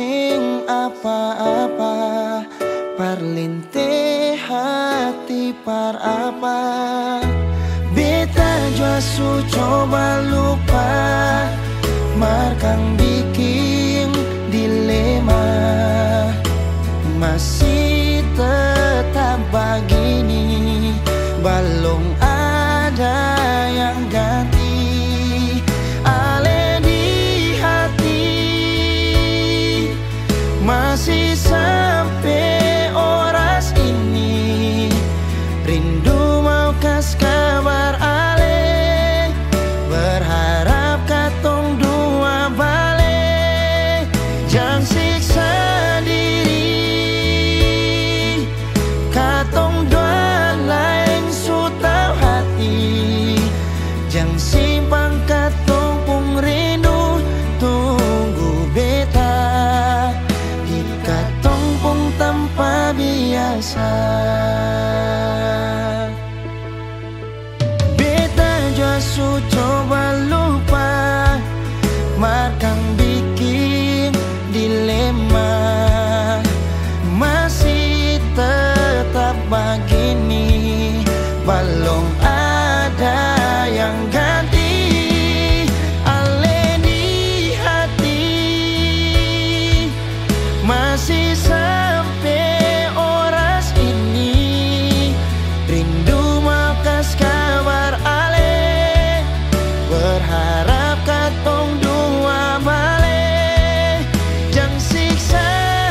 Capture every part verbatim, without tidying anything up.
sing apa-apa, parlinte hati par apa. Beta jua su coba lupa, markang bikin dilema. Masih tetap begini, belum ada yang ganti. Ale di hati masih sampai oras ini, rindu mau kas kabar ale, berharap katong dua balik. Jangan siksa diri, katong dua lain su tau hati. Jangan simpang katong pung rindu, tunggu beta di katong pung tanpa biasa. Beta jua su coba lupa, markang bikin dilema. Masih tetap begini, belum ada yang ganti. Ale di hati masih sampai oras ini, rindu mau kas kabar ale, berharap katong dua balik. Jangan siksa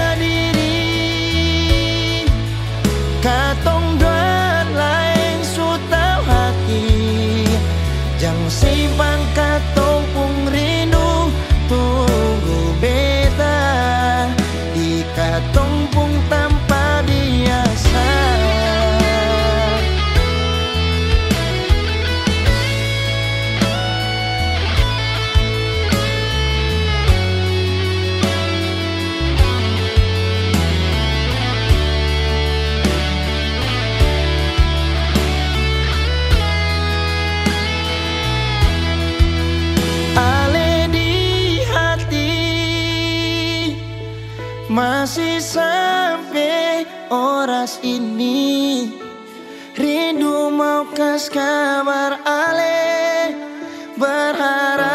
diri, katong dua lain su tau hati. Jangan simpang katong pung rindu, tunggu beta di katong pung tanpa biasa. Ale di hati masih sampai oras ini, rindu mau kas kabar ale, berharap